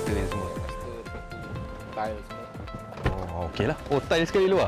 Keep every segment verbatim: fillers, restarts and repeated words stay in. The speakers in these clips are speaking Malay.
plaster ni semua? Plaster, tile semua. Oh, okeylah. Oh, tile sekali luar.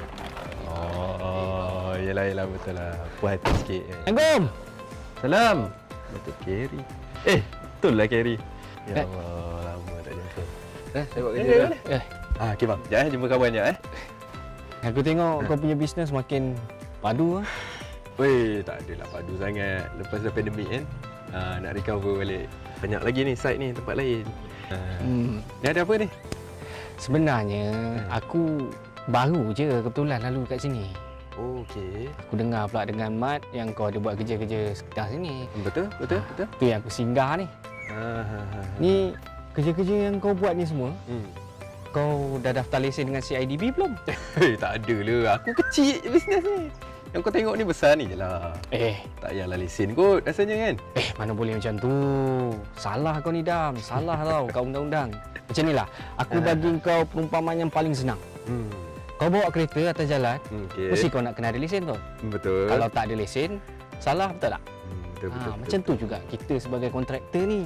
Oh, yelah, yelah, betul lah. Puas hati sikit. Assalamualaikum. Salam. Betul, Kerry. Eh, betul lah Kerry. Ya Eh. Allah, lama tak jumpa. Eh, saya buat Eh, kerja dah. eh. Ah, okey bang. Sekejap eh, jumpa kawan sekejap eh. Aku tengok kau punya bisnes makin padu ah. Weh, tak adalah padu sangat. Lepas dah pandemik kan, ah, nak recover balik. Banyak lagi ni site ni, tempat lain. Ah. Hmm. Ni ada apa ni? Sebenarnya aku baru je kebetulan lalu kat sini. Oh, okey. Aku dengar pula dengan Mat yang kau ada buat kerja-kerja sekitar sini. Betul, betul, betul. Tu yang aku singgah ni. Ah, ha, ha, ha. Ni kerja-kerja yang kau buat ni semua, Hmm. kau dah daftar lesen dengan C I D B belum? Hei, tak ada lah. Aku kecil je bisnes ni. Yang kau tengok ni besar ni je lah. Eh, Tak payahlah lesen kot rasanya kan. eh mana boleh macam tu. Salah kau ni Dam, salah tau kau undang-undang. Macam ni lah, aku bagi kau perumpamaan yang paling senang. Hmm. Kau bawa kereta atas jalan, Okey. mesti kau nak kena ada lesen tu. Betul. Kalau tak ada lesen, salah betul tak? Hmm, betul, Ha, betul, macam betul. tu juga kita sebagai kontraktor ni.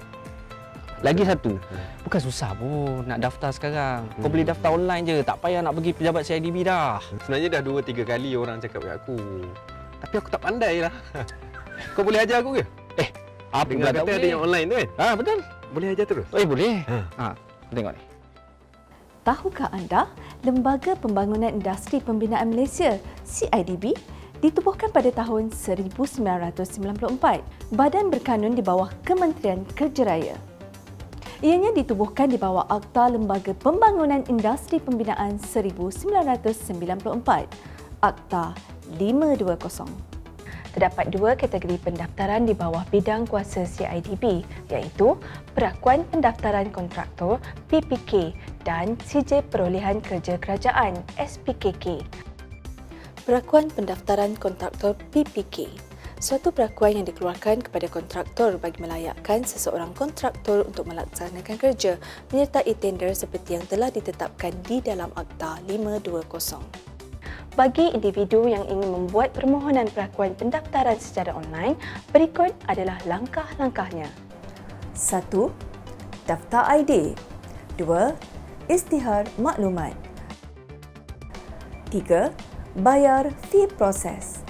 Lagi satu, bukan susah pun nak daftar sekarang. Kau Hmm. boleh daftar online je, tak payah nak pergi pejabat C I D B dah. Sebenarnya dah dua tiga kali orang cakap kat aku. Tapi aku tak pandai lah. Kau boleh ajar aku ke? Eh, apa Dengar pula tak kata ada boleh? yang online tu kan? Ha, betul. Boleh ajar terus? Eh, boleh. Ha. Ha, tengok ni. Tahukah anda, Lembaga Pembangunan Industri Pembinaan Malaysia C I D B ditubuhkan pada tahun seribu sembilan ratus sembilan puluh empat, badan berkanun di bawah Kementerian Kerja Raya. Ianya ditubuhkan di bawah Akta Lembaga Pembangunan Industri Pembinaan seribu sembilan ratus sembilan puluh empat, Akta lima dua kosong. Terdapat dua kategori pendaftaran di bawah bidang kuasa C I D B, iaitu Perakuan Pendaftaran Kontraktor P P K dan C J Perolehan Kerja Kerajaan S P K K. Perakuan Pendaftaran Kontraktor P P K, suatu perakuan yang dikeluarkan kepada kontraktor bagi melayakkan seseorang kontraktor untuk melaksanakan kerja menyertai tender seperti yang telah ditetapkan di dalam Akta lima dua kosong. Bagi individu yang ingin membuat permohonan perakuan pendaftaran secara online, berikut adalah langkah-langkahnya. satu. Daftar I D. dua. Isytihar maklumat. tiga. Bayar fee proses.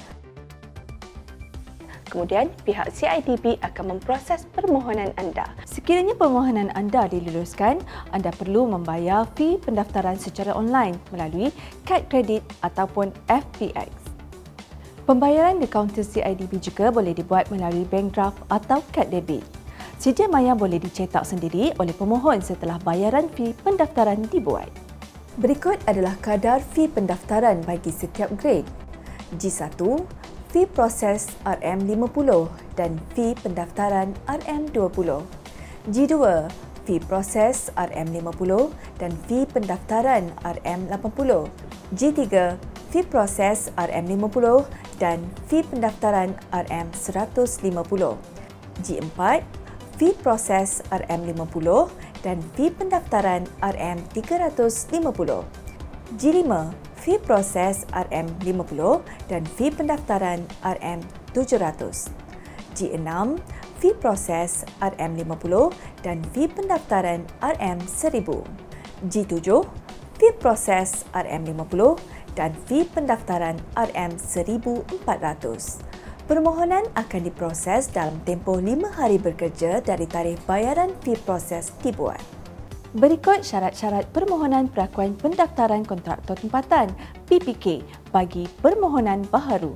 Kemudian, pihak C I D B akan memproses permohonan anda. Sekiranya permohonan anda diluluskan, anda perlu membayar fee pendaftaran secara online melalui kad kredit ataupun F P X. Pembayaran di kaunter C I D B juga boleh dibuat melalui bank draft atau kad debit. Sedia maya boleh dicetak sendiri oleh pemohon setelah bayaran fee pendaftaran dibuat. Berikut adalah kadar fee pendaftaran bagi setiap grade. G satu, fee proses R M lima puluh dan fee pendaftaran R M dua puluh. G dua, fee proses R M lima puluh dan fee pendaftaran R M lapan puluh. G tiga, fee proses R M lima puluh dan fee pendaftaran R M seratus lima puluh. G empat, fee proses R M lima puluh dan fee pendaftaran R M tiga ratus lima puluh. G lima, fee proses R M lima puluh dan fee pendaftaran R M tujuh ratus. G enam, fee proses R M lima puluh dan fee pendaftaran R M seribu. G tujuh, fee proses R M lima puluh dan fee pendaftaran R M seribu empat ratus. Permohonan akan diproses dalam tempoh lima hari bekerja dari tarikh bayaran fee proses dibuat. Berikut syarat-syarat permohonan perakuan pendaftaran kontraktor tempatan P P K bagi permohonan baharu.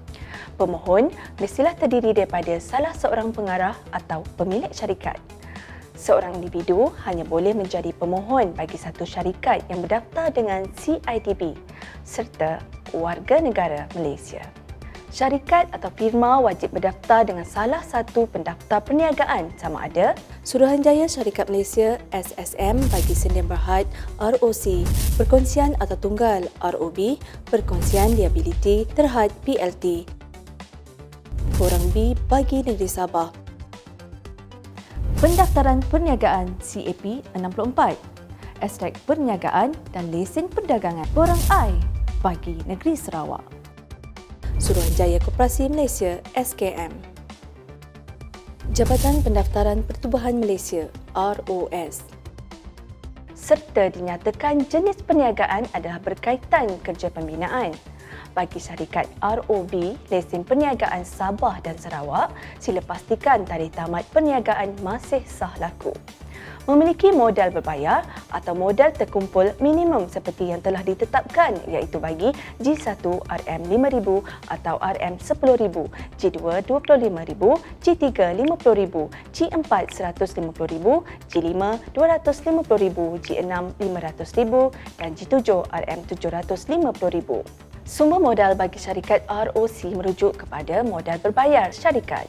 Pemohon mestilah terdiri daripada salah seorang pengarah atau pemilik syarikat. Seorang individu hanya boleh menjadi pemohon bagi satu syarikat yang berdaftar dengan C I D B serta warga negara Malaysia. Syarikat atau firma wajib berdaftar dengan salah satu pendaftar perniagaan sama ada Suruhanjaya Syarikat Malaysia S S M bagi Sendi Berhad R O C, Perkongsian atau Tunggal R O B, Perkongsian Liability Terhad P L T, Borang B bagi Negeri Sabah. Pendaftaran Perniagaan C A P enam puluh empat, Ekstrak Perniagaan dan Lesen Perdagangan Borang I bagi Negeri Sarawak. Suruhanjaya Koperasi Malaysia S K M. Jabatan Pendaftaran Pertubuhan Malaysia R O S. serta dinyatakan jenis perniagaan adalah berkaitan kerja pembinaan. Bagi syarikat R O B, lesen perniagaan Sabah dan Sarawak, sila pastikan tarikh tamat perniagaan masih sah laku. Memiliki modal berbayar atau modal terkumpul minimum seperti yang telah ditetapkan, iaitu bagi G satu R M lima ribu atau R M sepuluh ribu, G dua dua puluh lima ribu, G tiga lima puluh ribu, G empat seratus lima puluh ribu, G lima dua ratus lima puluh ribu, G enam lima ratus ribu dan G tujuh R M tujuh ratus lima puluh ribu. Sumber modal bagi syarikat R O C merujuk kepada modal berbayar syarikat.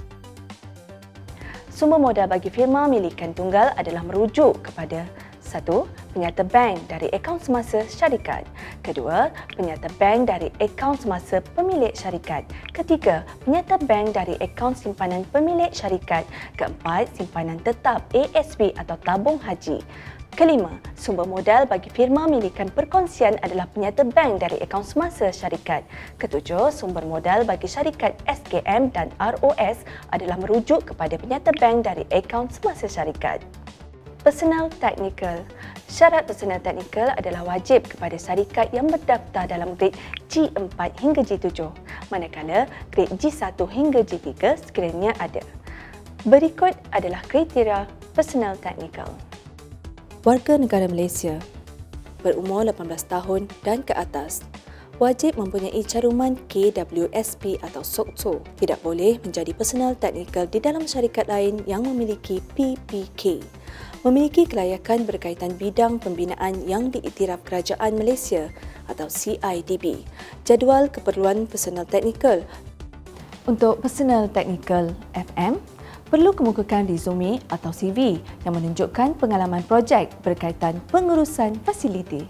Sumber modal bagi firma milikan tunggal adalah merujuk kepada satu. Penyata bank dari akaun semasa syarikat. Kedua, penyata bank dari akaun semasa pemilik syarikat. Ketiga, penyata bank dari akaun simpanan pemilik syarikat. Keempat, simpanan tetap A S B atau tabung haji. Kelima, sumber modal bagi firma milikan perkongsian adalah penyata bank dari akaun semasa syarikat. Ketujuh, sumber modal bagi syarikat S K M dan R O S adalah merujuk kepada penyata bank dari akaun semasa syarikat. Personal teknikal. Syarat personal teknikal adalah wajib kepada syarikat yang berdaftar dalam grade G empat hingga G tujuh, manakala grade G satu hingga G tiga sekiranya ada. Berikut adalah kriteria personal teknikal. Warga negara Malaysia berumur lapan belas tahun dan ke atas wajib mempunyai caruman K W S P atau S O C T O. Tidak boleh menjadi personal teknikal di dalam syarikat lain yang memiliki P P K. Memiliki kelayakan berkaitan bidang pembinaan yang diiktiraf Kerajaan Malaysia atau C I D B. Jadual keperluan personal teknikal. Untuk personal teknikal F M, perlu kemukakan resume atau C V yang menunjukkan pengalaman projek berkaitan pengurusan fasiliti.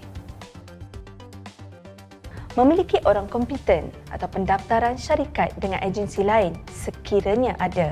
Memiliki orang kompeten atau pendaftaran syarikat dengan agensi lain sekiranya ada.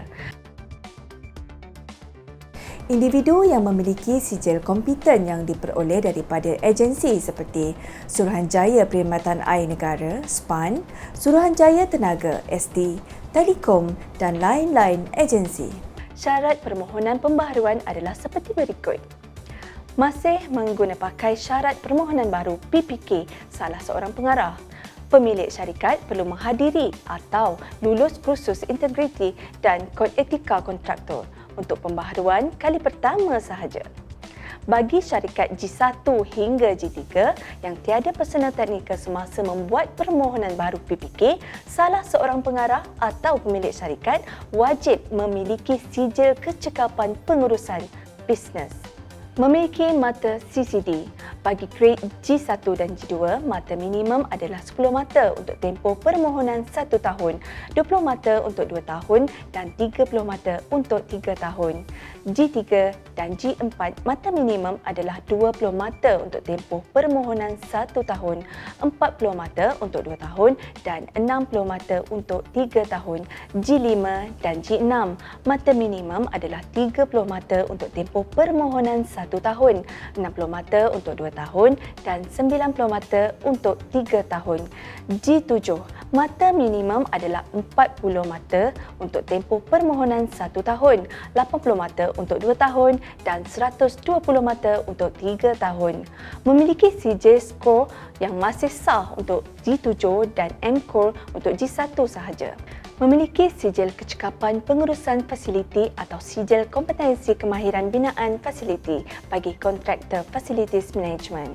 Individu yang memiliki sijil kompeten yang diperoleh daripada agensi seperti Suruhanjaya Perkhidmatan Air Negara S P A N, Suruhanjaya Tenaga S T, Telekom dan lain-lain agensi. Syarat permohonan pembaharuan adalah seperti berikut. Masih mengguna pakai syarat permohonan baru P P K salah seorang pengarah. Pemilik syarikat perlu menghadiri atau lulus kursus integriti dan kod etika kontraktor untuk pembaharuan kali pertama sahaja. Bagi syarikat G satu hingga G tiga yang tiada personal teknikal semasa membuat permohonan baru P P K, salah seorang pengarah atau pemilik syarikat wajib memiliki sijil kecekapan pengurusan bisnes. Memiliki mata C C D. Bagi grade G satu dan G dua, mata minimum adalah sepuluh mata untuk tempoh permohonan satu tahun, dua puluh mata untuk dua tahun dan tiga puluh mata untuk tiga tahun. G tiga dan G empat, mata minimum adalah dua puluh mata untuk tempoh permohonan satu tahun, empat puluh mata untuk dua tahun dan enam puluh mata untuk tiga tahun. G lima dan G enam, mata minimum adalah tiga puluh mata untuk tempoh permohonan satu tahun, enam puluh mata untuk dua tahun dan sembilan puluh mata untuk tiga tahun. G tujuh, mata minimum adalah empat puluh mata untuk tempoh permohonan satu tahun, lapan puluh mata untuk dua tahun dan seratus dua puluh mata untuk tiga tahun. Memiliki sijil skor yang masih sah untuk G tujuh dan M Core untuk G satu sahaja. Memiliki sijil kecekapan pengurusan fasiliti atau sijil kompetensi kemahiran binaan fasiliti bagi kontraktor facilities management.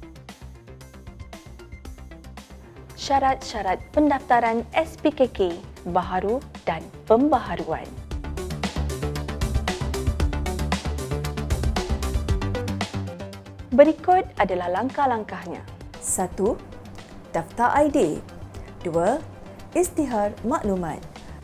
Syarat-syarat pendaftaran S P K K, baharu dan pembaharuan. Berikut adalah langkah-langkahnya. Satu, daftar I D. Dua, isytihar maklumat.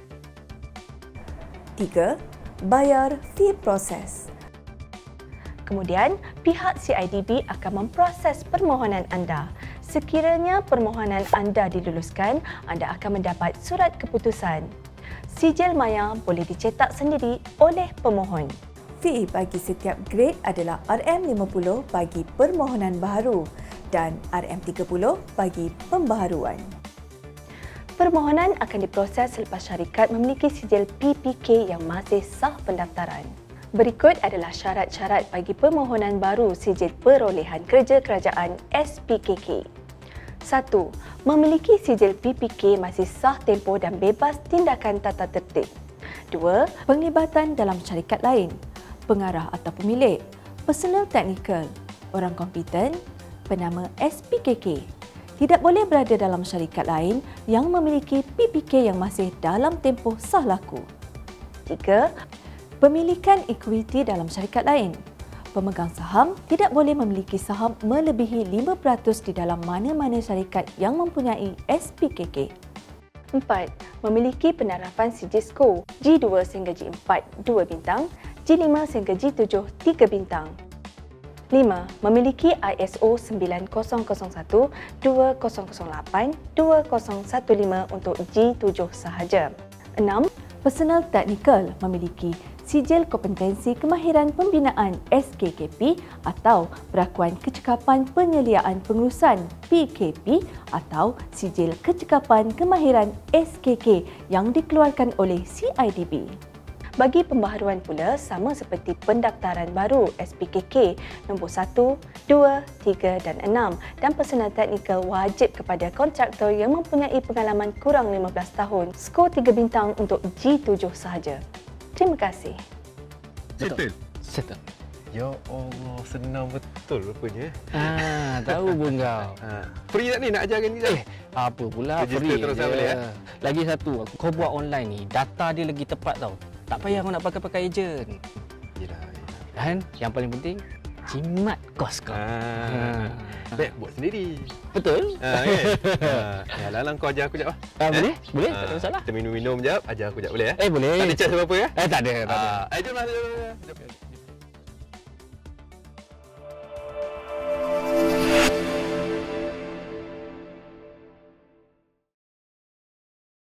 Tiga, bayar fee proses. Kemudian, pihak C I D B akan memproses permohonan anda. Sekiranya permohonan anda diluluskan, anda akan mendapat surat keputusan. Sijil maya boleh dicetak sendiri oleh pemohon. Fee bagi setiap grade adalah R M lima puluh bagi permohonan baharu dan R M tiga puluh bagi pembaharuan. Permohonan akan diproses selepas syarikat memiliki sijil P P K yang masih sah pendaftaran. Berikut adalah syarat-syarat bagi permohonan baru sijil perolehan kerja kerajaan S P K K. Satu. Memiliki sijil P P K masih sah tempoh dan bebas tindakan tata tertib. Dua. Penglibatan dalam syarikat lain, pengarah atau pemilik, personal teknikal, orang kompeten, penama S P K K. Tidak boleh berada dalam syarikat lain yang memiliki P P K yang masih dalam tempoh sah laku. Tiga. Pemilikan ekuiti dalam syarikat lain. Pemegang saham tidak boleh memiliki saham melebihi lima peratus di dalam mana-mana syarikat yang mempunyai S P K K. Empat. Memiliki penarafan sijil skor G dua sehingga G empat dua bintang, G lima sehingga G tujuh tiga bintang. Lima. Memiliki I S O sembilan kosong kosong satu dua kosong kosong lapan dua kosong satu lima untuk G tujuh sahaja. Enam. Personal teknikal memiliki sijil kompetensi kemahiran pembinaan S K K P atau Perakuan Kecekapan Penyeliaan Pengurusan P K P atau sijil kecekapan kemahiran S K K yang dikeluarkan oleh C I D B. Bagi pembaharuan pula sama seperti pendaftaran baru S P K K nombor satu, dua, tiga dan enam dan personal teknikal wajib kepada kontraktor yang mempunyai pengalaman kurang lima belas tahun, skor tiga bintang untuk G tujuh sahaja. Terima kasih. Settle. Settle. Ya Allah, senang betul rupanya. Ah, tahu pun kau. Ha. Free tak ni nak ajarkan kita? Eh, apa pula Register free terus je. boleh, ya? Lagi satu, kau buat online ni, data dia lagi tepat tau. Tak payah kau nak pakai-pakai ejen. Yelah, yelah. Dan yang paling penting, jimat kos kau. Ha. Baik, buat sendiri. Betul? Ha, kan? Ha. Ya, Lalang kau ajar aku sekejap. Ah, boleh? Boleh, Ha. tak ada masalah. Kita minum-minum sekejap, ajar aku sekejap boleh? Eh? Eh, boleh. Tak ada charge apa-apa ya? Eh, tak ada, tak ada. Ah, eh, jom lah, jom lah, jom lah.